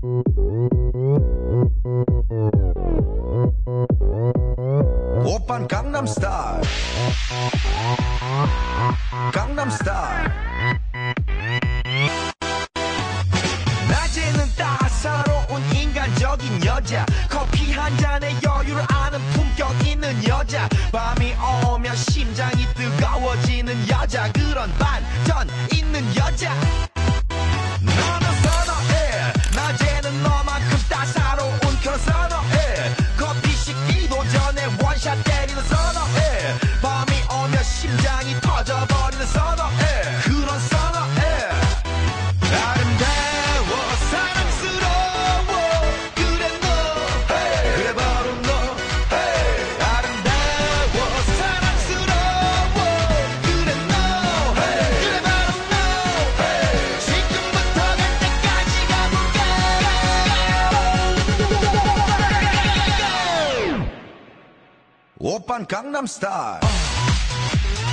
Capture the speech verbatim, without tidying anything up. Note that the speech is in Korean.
오빤 강남스타일 강남스타일 낮에는 따사로운 인간적인 여자 커피 한 잔에 여유를 아는 품격 있는 여자 밤이 오면 심장이 뜨거워지는 여자 그런 반전 있는 여자 너는 선어해 낮에는 너만큼 따사로운 그런 선어해 커피 식기도 전에 원샷 때리는 선어해 밤이 오면 심장이 터져버리는 선어해 그런 선어해 아름다워 사랑스러워 그래 너 hey. 그래 바로 너 hey. 아름다워 사랑스러워 그래 너 hey. 그래 바로 너 hey. 지금부터 갈 때까지 가볼까 오빤 강남스타일